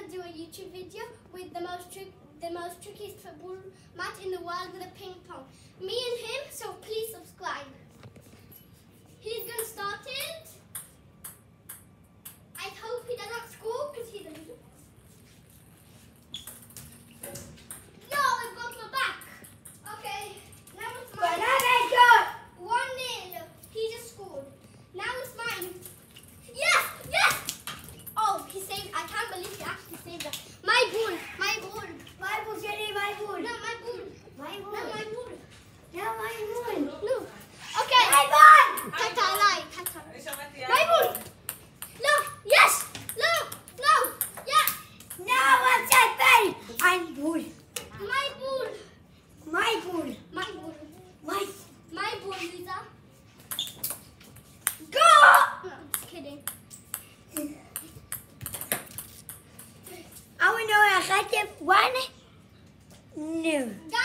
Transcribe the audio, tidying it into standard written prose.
do a YouTube video with the most trickiest football match in the world with a ping pong. Me and him, so please subscribe. He's gonna start it. I hope he doesn't score because he's a loser. No, I got my back. Okay, now it's mine. 1-0. He just scored. Now it's mine. Yes, yes. Oh, he saved. I can't believe he actually saved that. My ball, my ball. My ball, Jenny, my ball. No, my ball. My ball. No, my ball. No, my ball. No. Okay. My ball. Tata, lie. Tata. My ball. No. Yes. No. No. Yeah. No, what's that ball? I'm ball. My ball. My ball. My ball. My ball, Lisa. Go! No, I'm just kidding. I want to know I got it one. No.